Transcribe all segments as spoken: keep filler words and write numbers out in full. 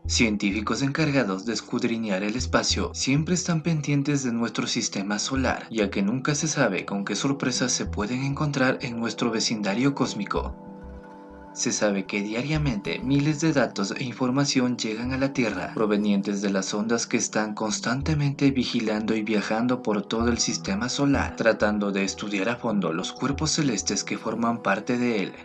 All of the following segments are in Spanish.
Científicos encargados de escudriñar el espacio siempre están pendientes de nuestro sistema solar, ya que nunca se sabe con qué sorpresas se pueden encontrar en nuestro vecindario cósmico. Se sabe que diariamente miles de datos e información llegan a la Tierra, provenientes de las ondas que están constantemente vigilando y viajando por todo el sistema solar, tratando de estudiar a fondo los cuerpos celestes que forman parte de él.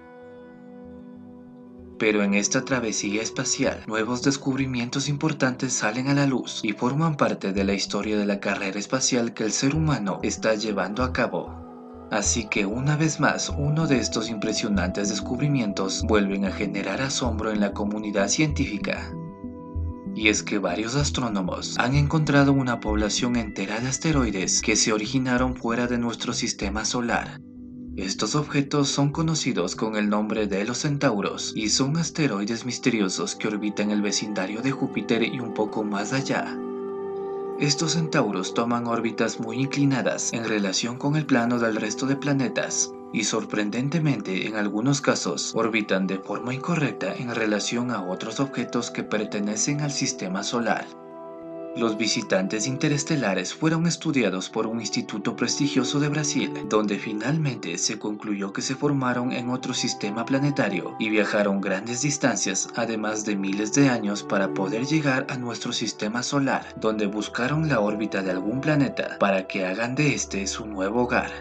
Pero en esta travesía espacial, nuevos descubrimientos importantes salen a la luz y forman parte de la historia de la carrera espacial que el ser humano está llevando a cabo. Así que una vez más, uno de estos impresionantes descubrimientos vuelven a generar asombro en la comunidad científica. Y es que varios astrónomos han encontrado una población entera de asteroides que se originaron fuera de nuestro sistema solar. Estos objetos son conocidos con el nombre de los centauros y son asteroides misteriosos que orbitan el vecindario de Júpiter y un poco más allá. Estos centauros toman órbitas muy inclinadas en relación con el plano del resto de planetas y sorprendentemente en algunos casos orbitan de forma incorrecta en relación a otros objetos que pertenecen al sistema solar. Los visitantes interestelares fueron estudiados por un instituto prestigioso de Brasil, donde finalmente se concluyó que se formaron en otro sistema planetario y viajaron grandes distancias, además de miles de años, para poder llegar a nuestro sistema solar, donde buscaron la órbita de algún planeta para que hagan de este su nuevo hogar.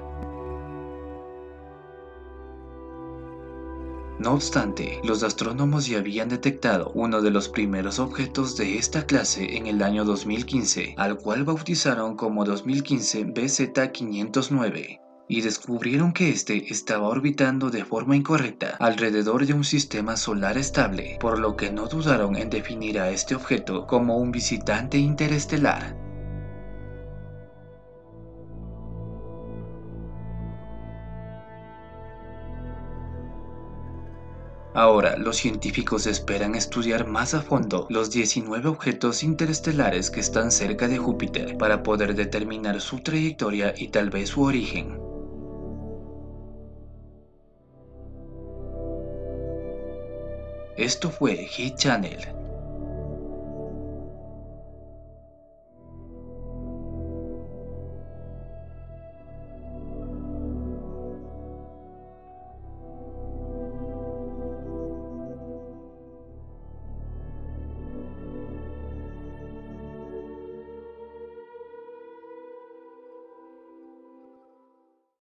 No obstante, los astrónomos ya habían detectado uno de los primeros objetos de esta clase en el año dos mil quince, al cual bautizaron como dos mil quince B Z quinientos nueve, y descubrieron que este estaba orbitando de forma incorrecta alrededor de un sistema solar estable, por lo que no dudaron en definir a este objeto como un visitante interestelar. Ahora, los científicos esperan estudiar más a fondo los diecinueve objetos interestelares que están cerca de Júpiter para poder determinar su trayectoria y tal vez su origen. Esto fue Hit Channel.